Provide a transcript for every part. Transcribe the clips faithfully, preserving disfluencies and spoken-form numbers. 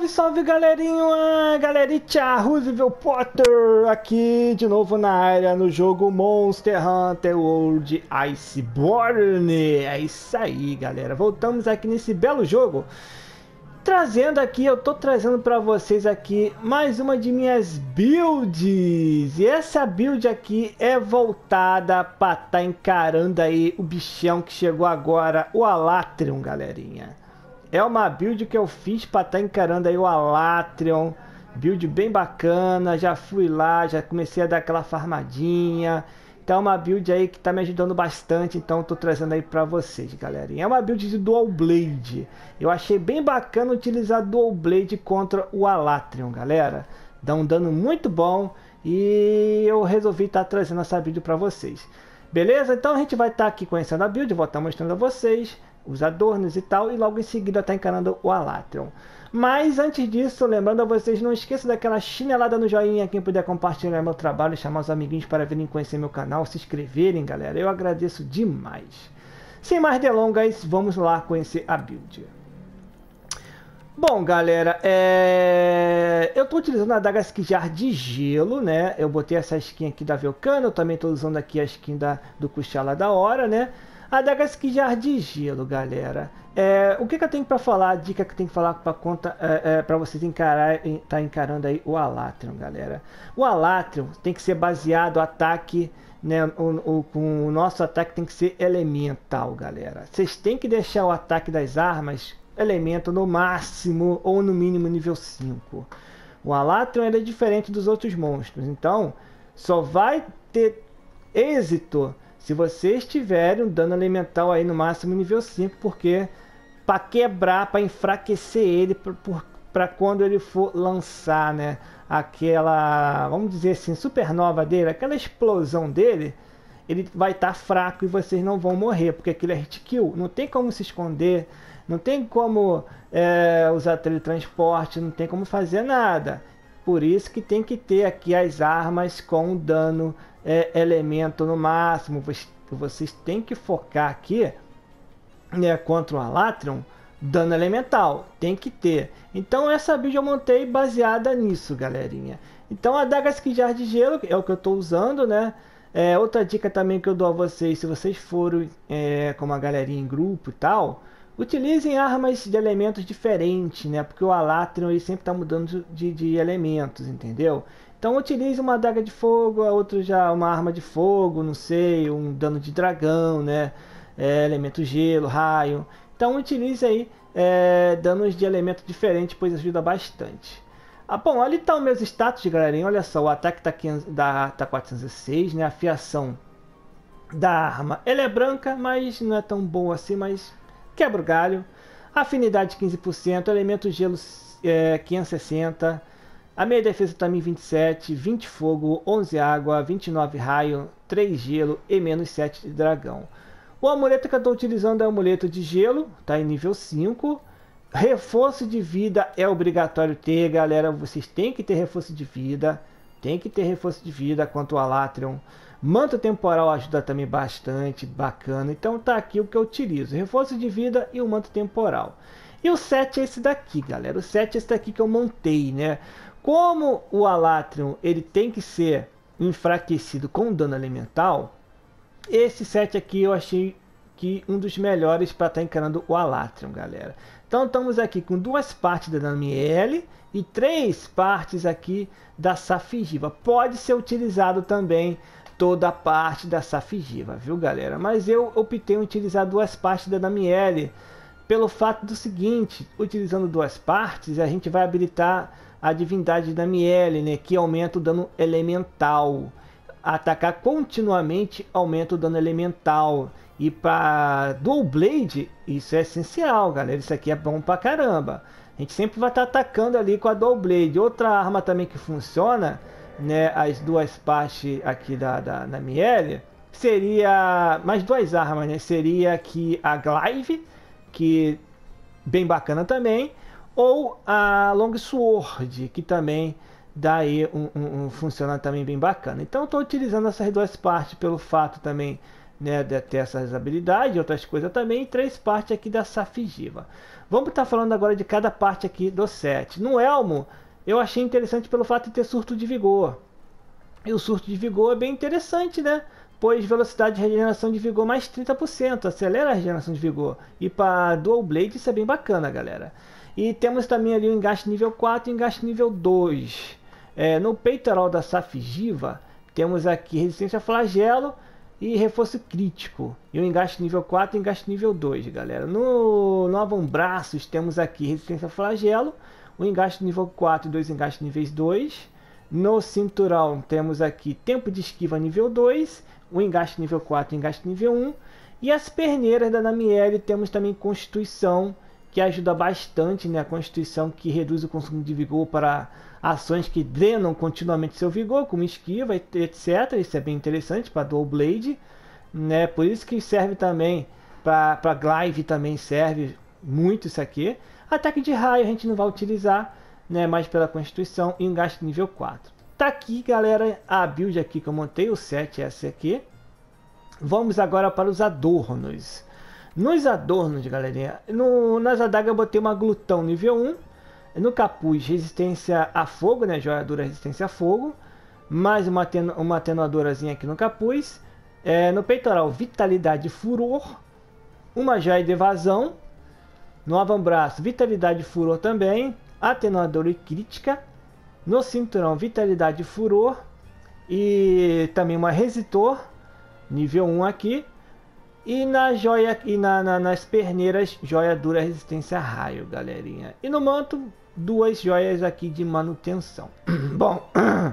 Salve, salve, galerinha! Galerinha, Roosevelt Potter aqui de novo na área no jogo Monster Hunter World Iceborne. É isso aí, galera. Voltamos aqui nesse belo jogo. Trazendo aqui, eu tô trazendo para vocês aqui mais uma de minhas builds. E essa build aqui é voltada para tá encarando aí o bichão que chegou agora, o Alatreon, galerinha. É uma build que eu fiz para estar tá encarando aí o Alatreon. Build bem bacana, já fui lá, já comecei a dar aquela farmadinha. Então é uma build aí que tá me ajudando bastante, então tô trazendo aí para vocês, galerinha. É uma build de Dual Blade. Eu achei bem bacana utilizar Dual Blade contra o Alatreon, galera. Dá um dano muito bom e eu resolvi estar tá trazendo essa build para vocês. Beleza? Então a gente vai estar tá aqui conhecendo a build, vou estar tá mostrando a vocês os adornos e tal, e logo em seguida tá encarando o Alatreon. Mas antes disso, lembrando a vocês, não esqueça daquela chinelada no joinha, quem puder compartilhar meu trabalho, chamar os amiguinhos para virem conhecer meu canal, se inscreverem, galera, eu agradeço demais. Sem mais delongas, vamos lá conhecer a build. Bom, galera, é... eu estou utilizando a adaga Skijar de gelo, né? Eu botei essa skin aqui da Velcana, eu também estou usando aqui a skin da... do Kuchala da hora, né? A adaga Skijar de gelo, galera. É, o que, que eu tenho para falar, a dica que eu tenho que falar para conta, é, é, para vocês encarar, tá encarando aí o Alatreon, galera. O Alatreon tem que ser baseado no ataque, né? O, o, com o nosso ataque tem que ser elemental, galera. Vocês têm que deixar o ataque das armas elemento no máximo ou no mínimo nível cinco. O Alatreon ele é diferente dos outros monstros, então só vai ter êxito se vocês tiverem um dano elemental aí no máximo nível cinco, porque para quebrar, para enfraquecer ele, para quando ele for lançar, né, aquela, vamos dizer assim, supernova dele, aquela explosão dele, ele vai estar tá fraco e vocês não vão morrer, porque aquilo é hit kill, não tem como se esconder, não tem como é, usar teletransporte, não tem como fazer nada. Por isso que tem que ter aqui as armas com dano é, elemento no máximo. Vocês têm que focar aqui, né, contra o Alatreon, dano elemental. Tem que ter. Então essa build eu montei baseada nisso, galerinha. Então a adaga Skijar de gelo é o que eu estou usando, né? É, outra dica também que eu dou a vocês, se vocês forem é, com uma galerinha em grupo e tal, utilizem armas de elementos diferentes, né? Porque o Alatreon ele sempre está mudando de, de elementos, entendeu? Então utilize uma adaga de fogo, a outra já uma arma de fogo, não sei, um dano de dragão, né? É, elemento gelo, raio. Então utilize aí é, danos de elementos diferentes, pois ajuda bastante. Ah, bom, ali tá os meus status, galerinha. Olha só, o ataque tá, tá quatrocentos e seis, né? A afiação da arma, ela é branca, mas não é tão boa assim, mas quebra o galho. Afinidade quinze por cento, elemento gelo é, quinhentos e sessenta, a meia defesa também vinte e sete, vinte fogo, onze água, vinte e nove raio, três gelo e menos sete de dragão. O amuleto que eu estou utilizando é o amuleto de gelo, tá em nível cinco. Reforço de vida é obrigatório ter, galera, vocês têm que ter reforço de vida, tem que ter reforço de vida quanto ao Alatreon. Manto temporal ajuda também bastante, bacana. Então tá aqui o que eu utilizo, reforço de vida e o manto temporal. E o set é esse daqui, galera. O set é esse daqui que eu montei, né? Como o Alatreon ele tem que ser enfraquecido com dano elemental, esse set aqui eu achei que um dos melhores para estar tá encarando o Alatreon, galera. Então estamos aqui com duas partes da Namielle e três partes aqui da Safigiva. Pode ser utilizado também toda a parte da Safigiva, viu, galera? Mas eu optei em utilizar duas partes da Namielle pelo fato do seguinte: utilizando duas partes, a gente vai habilitar a divindade da Namielle, né, que aumenta o dano elemental. Atacar continuamente aumenta o dano elemental. E para Dual Blade, isso é essencial, galera. Isso aqui é bom pra caramba. A gente sempre vai estar tá atacando ali com a Dual Blade. Outra arma também que funciona, né, as duas partes aqui da, da Namielle, seria mais duas armas, né? Seria aqui a Glaive, que bem bacana também, ou a Longsword, que também dá aí um, um, um funciona também bem bacana. Então estou utilizando essas duas partes pelo fato também né, de ter essas habilidades, outras coisas também, e três partes aqui da Safigiva. Vamos estar falando agora de cada parte aqui do set. No Elmo, eu achei interessante pelo fato de ter surto de vigor. E o surto de vigor é bem interessante, né? Pois velocidade de regeneração de vigor mais trinta por cento, acelera a regeneração de vigor. E para Dual Blade isso é bem bacana, galera. E temos também ali o engaste nível quatro e o engaste nível dois. É, no peitoral da Safigiva, temos aqui resistência a flagelo e reforço crítico. E o engaste nível quatro e o engaste nível dois, galera. No, no avambraços temos aqui resistência a flagelo, o engaste nível quatro e dois engastes níveis dois. No cinturão temos aqui tempo de esquiva nível dois, o engaste nível quatro e o engaste nível um. E as perneiras da Namielle temos também constituição, que ajuda bastante, né? A constituição que reduz o consumo de vigor para ações que drenam continuamente seu vigor, como esquiva, etcétera. Isso é bem interessante para Dual Blade, né? Por isso que serve também para Glaive, também serve muito isso aqui. Ataque de raio a gente não vai utilizar, né? Mais pela constituição e engaste nível quatro. Tá aqui, galera, a build aqui que eu montei, o set é essa aqui. Vamos agora para os adornos. Nos adornos, galerinha, no, nas adagas eu botei uma glutão nível um. No capuz, resistência a fogo, né? Joia dura, resistência a fogo. Mais uma, atenu, uma atenuadorazinha aqui no capuz. É, no peitoral, vitalidade e furor. Uma joia de evasão. No avambraço, vitalidade e furor também. Atenuadora e crítica. No cinturão, vitalidade e furor. E também uma resitor. Nível um aqui. E na joia e na, na, nas perneiras, joia dura, resistência a raio, galerinha. E no manto, duas joias aqui de manutenção. Bom,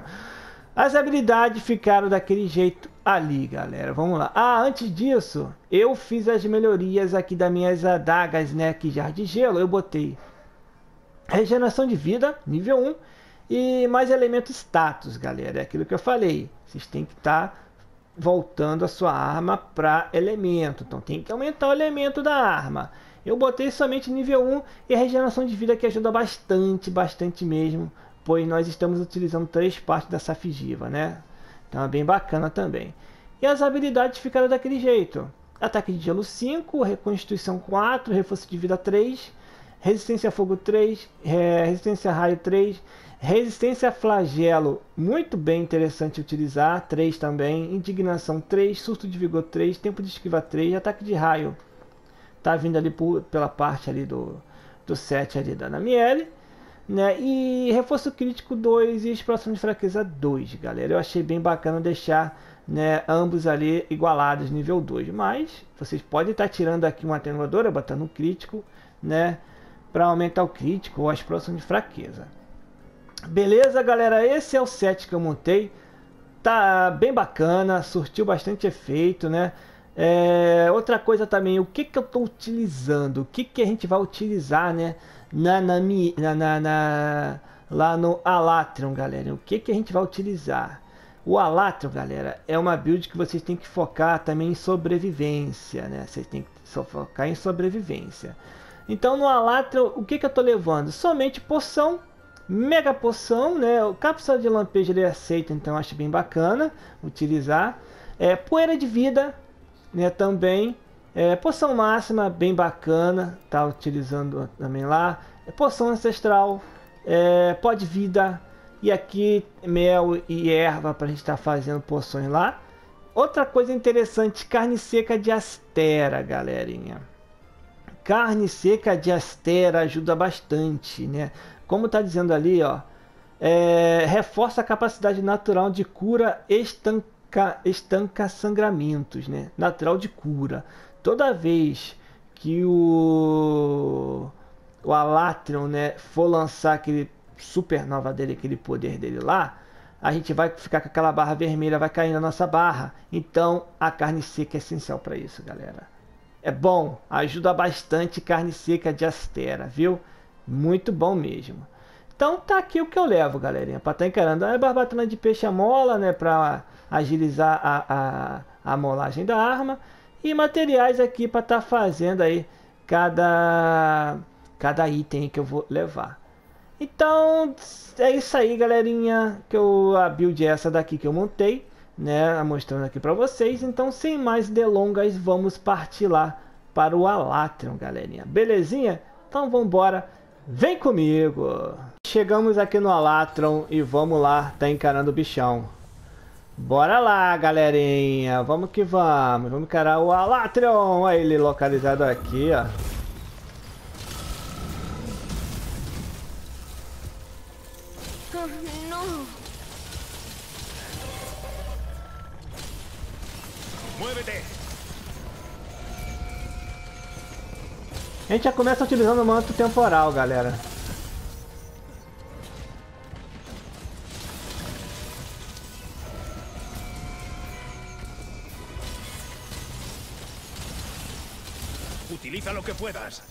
as habilidades ficaram daquele jeito ali, galera. Vamos lá. Ah, antes disso, eu fiz as melhorias aqui das minhas adagas, né? Aqui já de gelo, eu botei regeneração de vida, nível um. E mais elemento status, galera. É aquilo que eu falei. Vocês têm que estar... Tá voltando a sua arma para elemento, então tem que aumentar o elemento da arma. Eu botei somente nível um e a regeneração de vida que ajuda bastante, bastante mesmo, pois nós estamos utilizando três partes da Safigiva, né? Então é bem bacana também. E as habilidades ficaram daquele jeito: ataque de gelo cinco, reconstituição quatro, reforço de vida três, resistência a fogo três, é, resistência a raio três, resistência a flagelo, muito bem interessante utilizar, três também, indignação três, surto de vigor três, tempo de esquiva três, ataque de raio tá vindo ali por, pela parte ali do, do set ali da Namielle, né? E reforço crítico dois e explosão de fraqueza dois, galera. Eu achei bem bacana deixar, né, ambos ali igualados nível dois, mas vocês podem estar tirando aqui uma atenuadora, botando um crítico, né, para aumentar o crítico ou a explosão de fraqueza. Beleza, galera, esse é o set que eu montei. Tá bem bacana, surtiu bastante efeito, né? É, outra coisa também, o que que eu estou utilizando, o que que a gente vai utilizar, né, na, na, na, na, na lá no Alatreon, galera. O que que a gente vai utilizar? O Alatreon, galera, é uma build que vocês têm que focar também em sobrevivência, né? Vocês têm que só focar em sobrevivência. Então no Alatreon, o que que eu estou levando? Somente poção, mega poção, né? O cápsula de lampejo ele aceita, então eu acho bem bacana utilizar. É, poeira de vida, né? Também. É, poção máxima, bem bacana, tá utilizando também lá. É, poção ancestral, é, pó de vida. E aqui mel e erva para a gente estar tá fazendo poções lá. Outra coisa interessante, carne seca de Astera, galerinha. Carne seca de Astera ajuda bastante, né? Como está dizendo ali, ó, é, reforça a capacidade natural de cura, estanca, estanca sangramentos, né? Natural de cura. Toda vez que o, o Alatreon, né, for lançar aquele supernova dele, aquele poder dele lá, a gente vai ficar com aquela barra vermelha, vai cair na nossa barra. Então a carne seca é essencial para isso, galera. É bom, ajuda bastante carne seca de Astera, viu? Muito bom mesmo. Então tá aqui o que eu levo, galerinha, para estar tá encarando. A barbatana de peixe a mola, né, para agilizar a, a, a molagem da arma. E materiais aqui para estar tá fazendo aí cada, cada item que eu vou levar. Então é isso aí, galerinha, que eu, a build é essa daqui que eu montei, né, mostrando aqui para vocês. Então, sem mais delongas, vamos partir lá para o Alatreon, galerinha. Belezinha? Então, vamos embora. Vem comigo! Chegamos aqui no Alatreon e vamos lá, tá encarando o bichão. Bora lá, galerinha. Vamos que vamos. Vamos encarar o Alatreon. Olha ele localizado aqui, ó. Não. Muévete. A gente já começa utilizando o manto temporal, galera. Utiliza lo que puedas.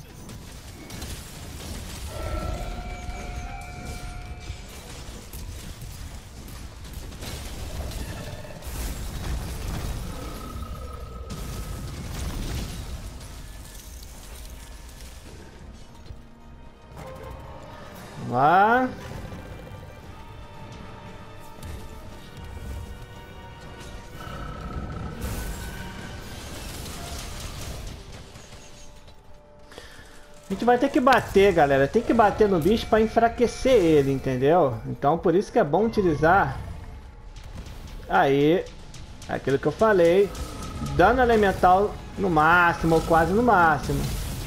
Vamos lá. A gente vai ter que bater, galera. Tem que bater no bicho para enfraquecer ele, entendeu? Então, por isso que é bom utilizar aí aquilo que eu falei, dano elemental no máximo, ou quase no máximo.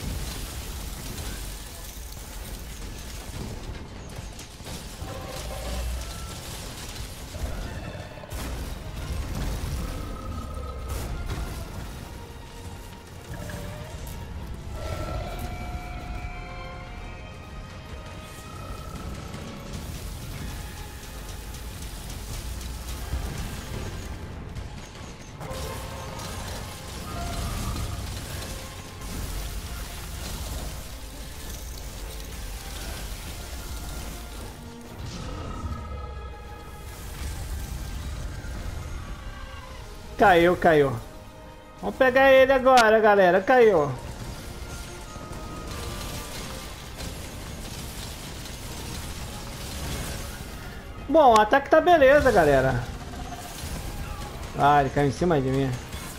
Caiu, caiu. Vamos pegar ele agora, galera. Caiu. Bom, o ataque tá beleza, galera. Ah, ele caiu em cima de mim.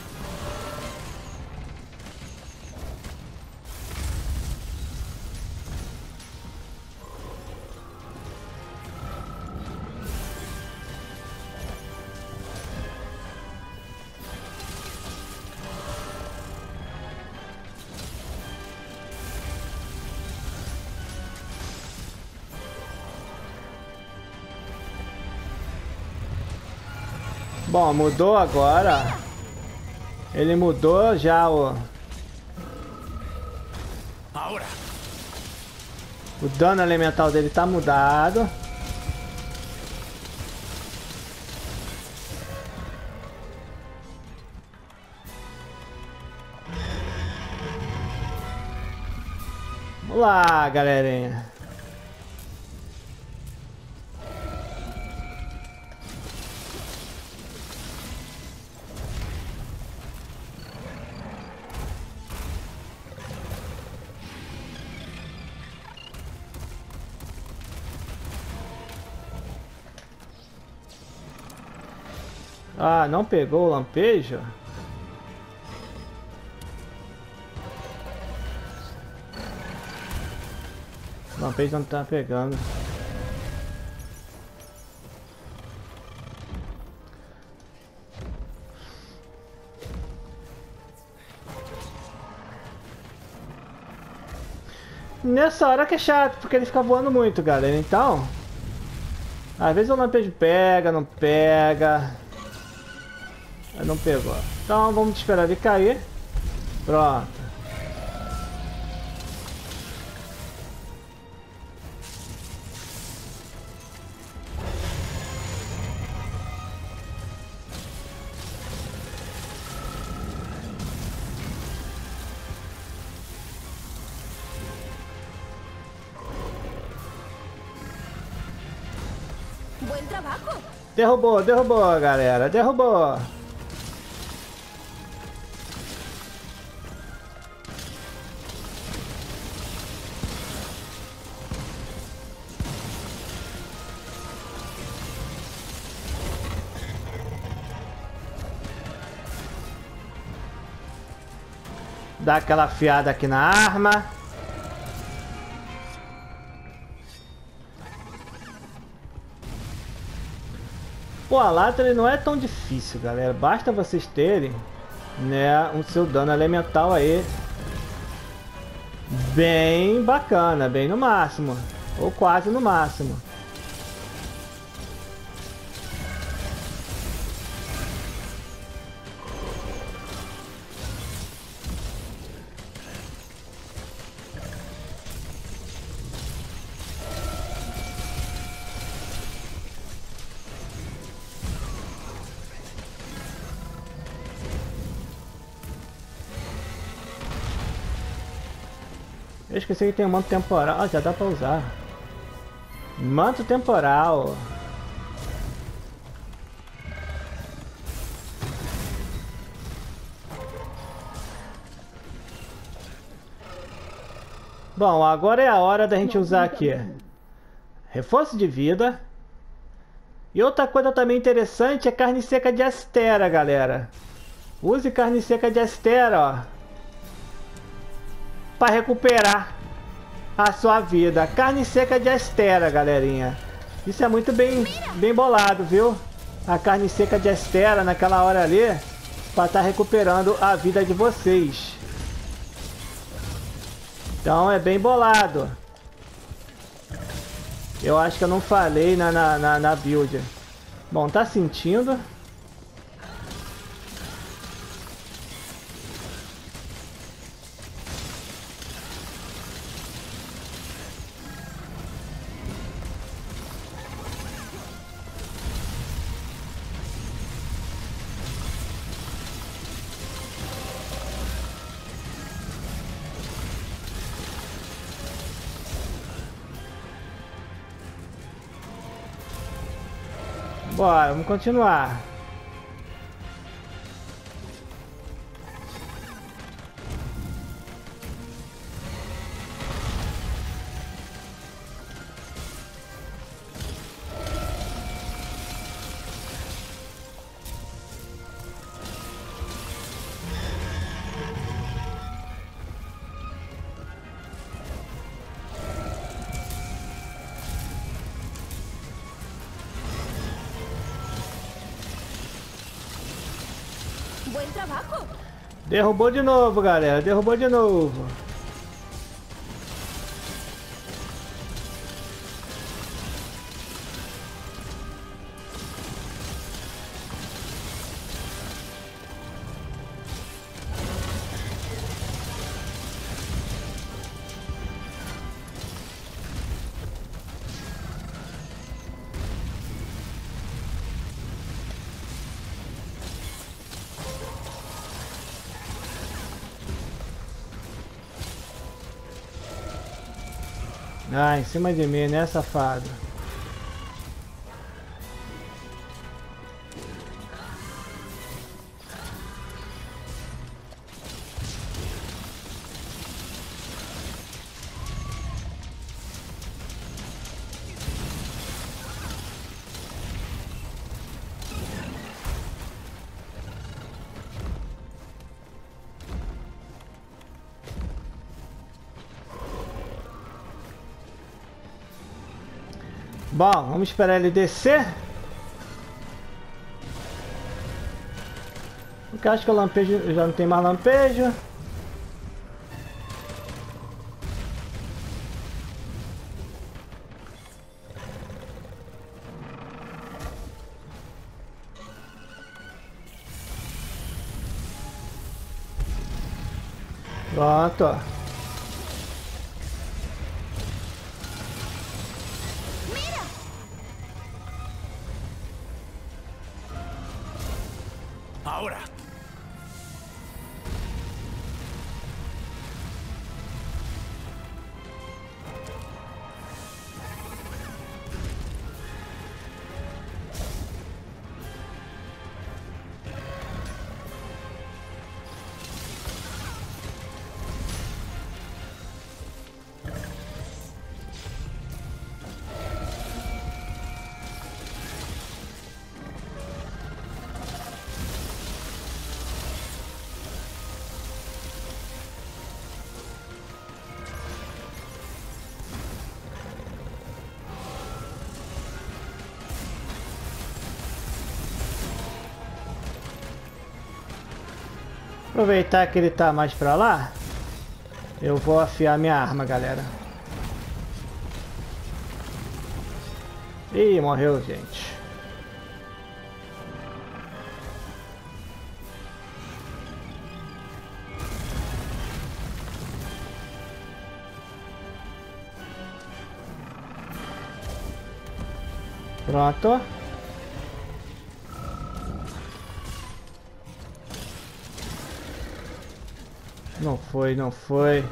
Bom, mudou agora. Ele mudou já o... Ahora. O dano elemental dele tá mudado. Vamos lá, galerinha. Ah, não pegou o lampejo? O lampejo não tá pegando. Nessa hora que é chato, porque ele fica voando muito, galera. Então, às vezes o lampejo pega, não pega. Não pegou. Então vamos esperar ele cair. Pronto. Buen trabajo. Derrubou, derrubou, galera. Derrubou. Dá aquela afiada aqui na arma. O Alatra ele não é tão difícil, galera. Basta vocês terem, né, um seu dano elemental aí bem bacana, bem no máximo, ou quase no máximo. Eu esqueci que tem um manto temporal. Ah, já dá pra usar. Manto temporal. Bom, agora é a hora da gente usar aqui reforço de vida. E outra coisa também interessante é carne seca de Astera, galera. Use carne seca de Astera, ó, para recuperar a sua vida. Carne seca de Astera, galerinha. Isso é muito bem, bem bolado, viu? A carne seca de Astera naquela hora ali, para estar recuperando a vida de vocês. Então é bem bolado. Eu acho que eu não falei na, na, na, na build. Bom, tá sentindo? Bora, vamos continuar. Buen trabajo. Derrubou de novo, galera. Derrubou de novo. Ah, em cima de mim, né, safado? Bom, vamos esperar ele descer. Porque eu acho que o lampejo já não tem mais lampejo. Pronto. Ahora. Aproveitar que ele tá mais pra lá. Eu vou afiar minha arma, galera. Ih, morreu, gente. Pronto. Não foi, não foi.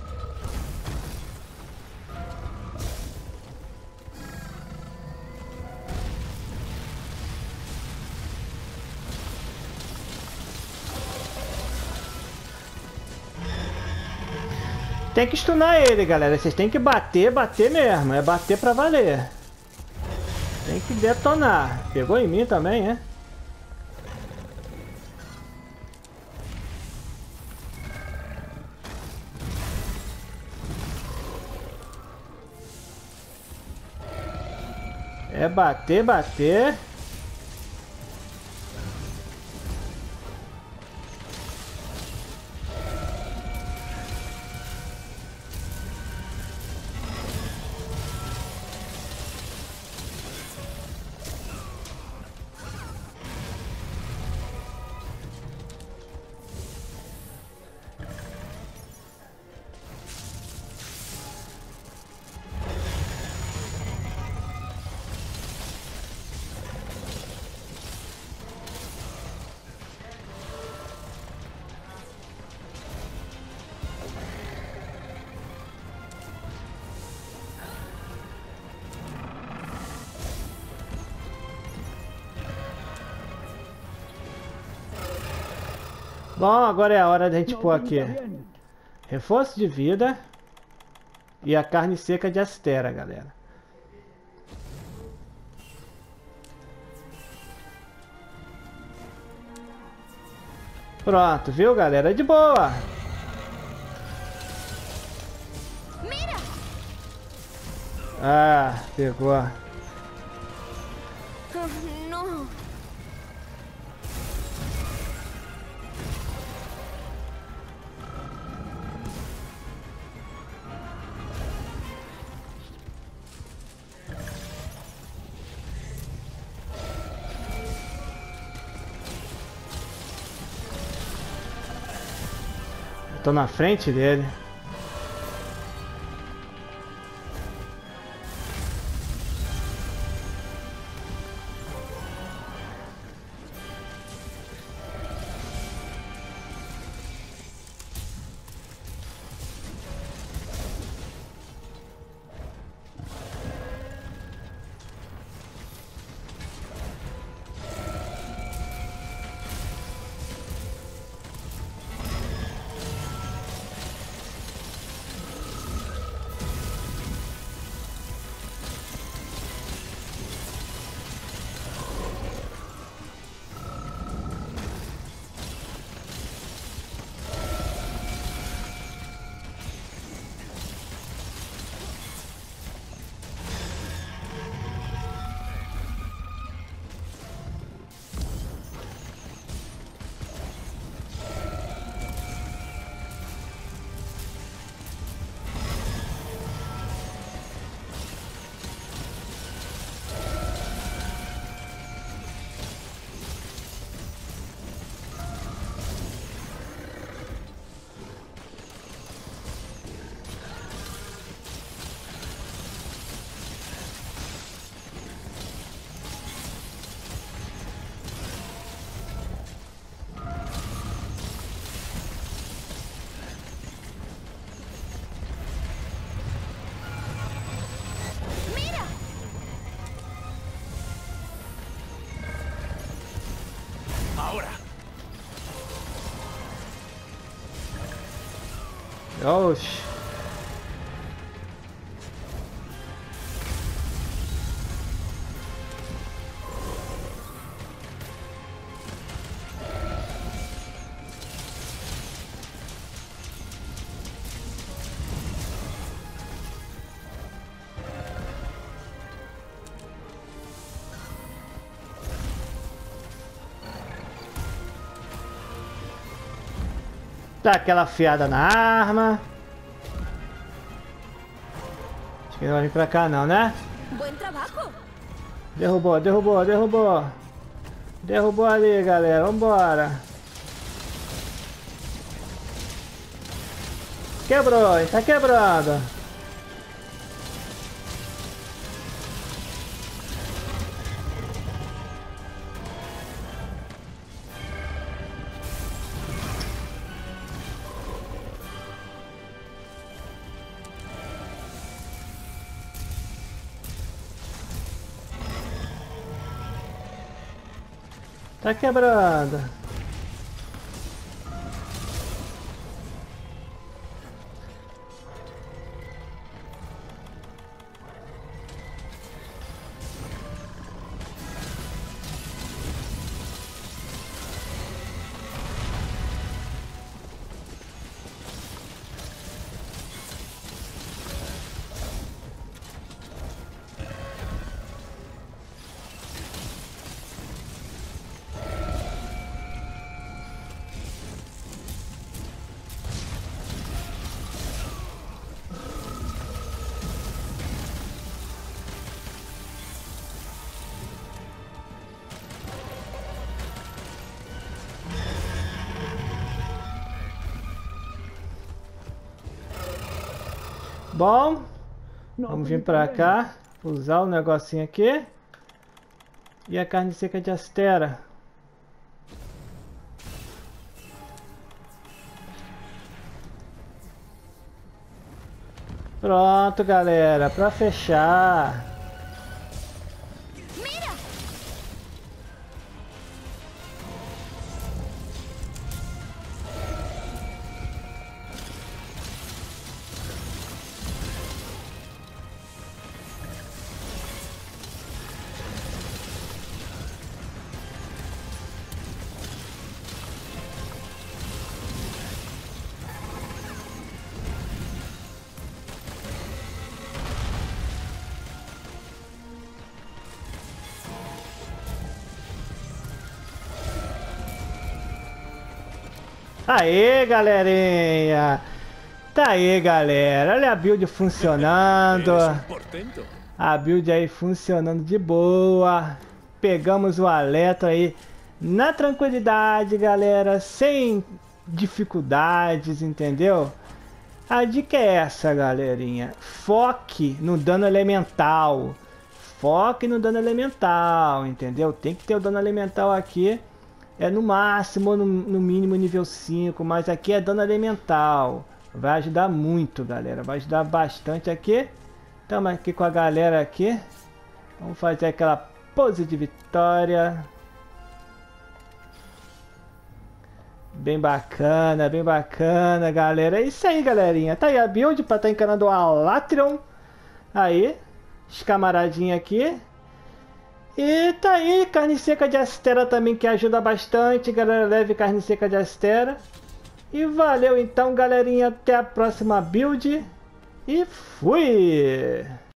Tem que stunar ele, galera. Vocês tem que bater, bater mesmo. É bater pra valer. Tem que detonar. Pegou em mim também, é? É bater, bater. Bom, agora é a hora da gente pôr aqui reforço de vida e a carne seca de Astera, galera. Pronto, viu, galera? De boa. Ah, pegou. Não. Tô na frente dele. Ahora. Oxi. Dá aquela afiada na arma. Acho que não vai vir pra cá não, né? Buen trabajo. Derrubou, derrubou, derrubou. Derrubou ali, galera. Vambora. Quebrou, está quebrando. Tá quebrando. Bom, vamos vir pra cá, usar o negocinho aqui. E a carne seca de Astera. Pronto, galera, pra fechar. Aê, galerinha! Tá aí, galera. Olha a build funcionando. A build aí funcionando de boa. Pegamos o Aletro aí na tranquilidade, galera. Sem dificuldades, entendeu? A dica é essa, galerinha. Foque no dano elemental. Foque no dano elemental, entendeu? Tem que ter o dano elemental aqui. É no máximo, no, no mínimo nível cinco, mas aqui é dano elemental. Vai ajudar muito, galera. Vai ajudar bastante aqui. Estamos aqui com a galera aqui. Vamos fazer aquela pose de vitória. Bem bacana, bem bacana, galera. É isso aí, galerinha. Tá aí a build para estar tá encanando o Alatreon. Aí, os camaradinhos aqui. E tá aí, carne seca de Astera também, que ajuda bastante, galera. Leve carne seca de Astera. E valeu então, galerinha. Até a próxima build. E fui!